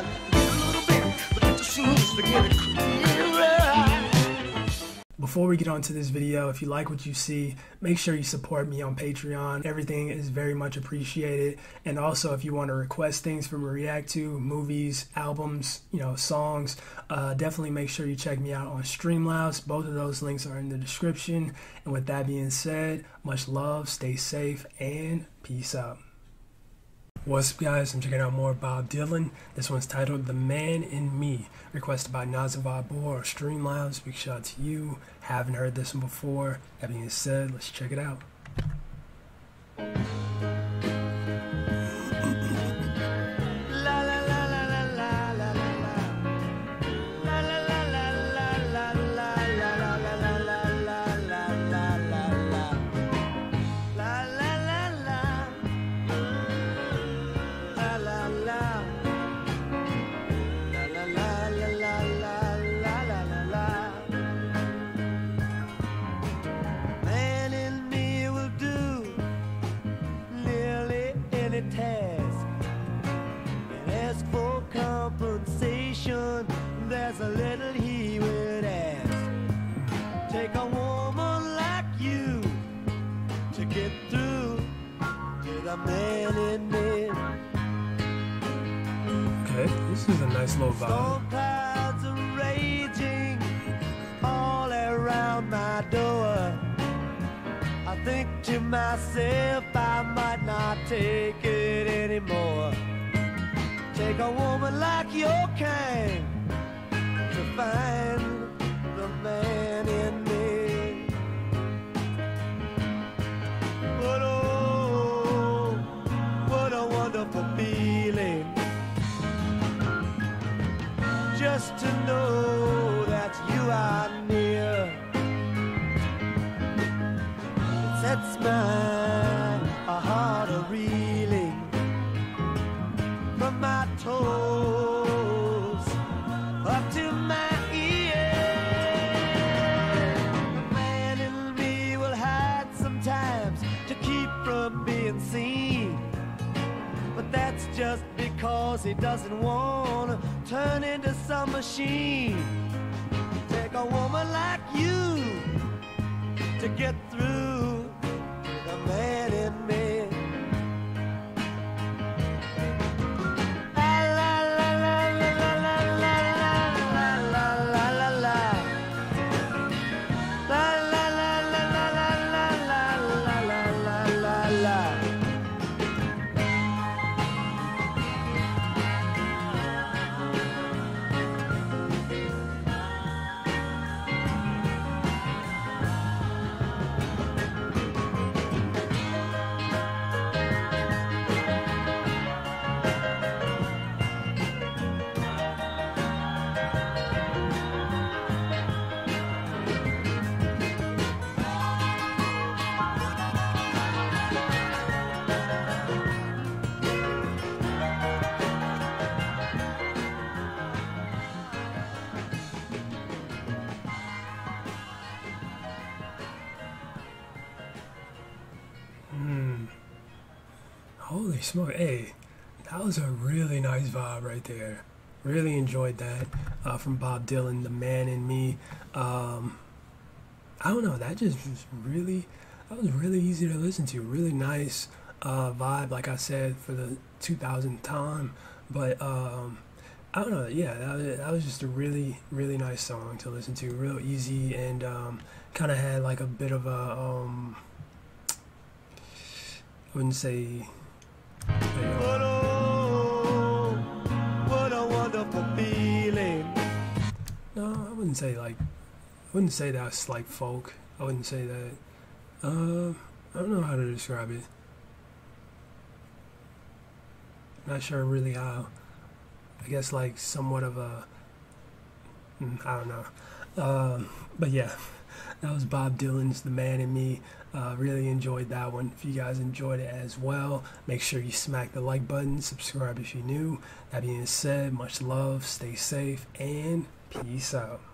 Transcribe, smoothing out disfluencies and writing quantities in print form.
I get a little bit, but it just seems to get clearer. Before we get on to this video, if you like what you see, make sure you support me on Patreon. Everything is very much appreciated. And also, if you want to request things for me to react to, movies, albums, songs, definitely make sure you check me out on Streamlabs. Both of those links are in the description. And with that being said, much love, stay safe, and peace out. What's up, guys? I'm checking out more Bob Dylan. This one's titled The Man in Me, requested by Nazavabor or Streamlabs. Big shout out to you. Haven't heard this one before. That being said, let's check it out. There's a little he would ask. Take a woman like you to get through to the man in me. Okay, this is a nice little vibe. Storm clouds are raging all around my door. I think to myself I might not take it anymore. Take a woman like your kind to find the man in me. But oh, what a wonderful feeling just to know that you are near. It sets my heart a-reeling from my toes up to my ears. The man in me will hide sometimes to keep from being seen, but that's just because he doesn't want to turn into some machine. Take a woman like you to get through to the man in me. Holy smoke. Hey, that was a really nice vibe right there. Really enjoyed that from Bob Dylan, The Man in Me. I don't know, that was really easy to listen to. Really nice vibe, like I said, for the 2000 time. But I don't know, yeah, that was just a really nice song to listen to. Real easy, and kind of had like a bit of a I wouldn't say. But oh, what a wonderful feeling. No, I wouldn't say that's like folk. I wouldn't say that. I don't know how to describe it. Not sure really how. I guess like somewhat of a, I don't know. But yeah, that was Bob Dylan's The Man in Me. Really enjoyed that one. If you guys enjoyed it as well, make sure you smack the like button, subscribe if you're new. That being said, much love, stay safe, and peace out.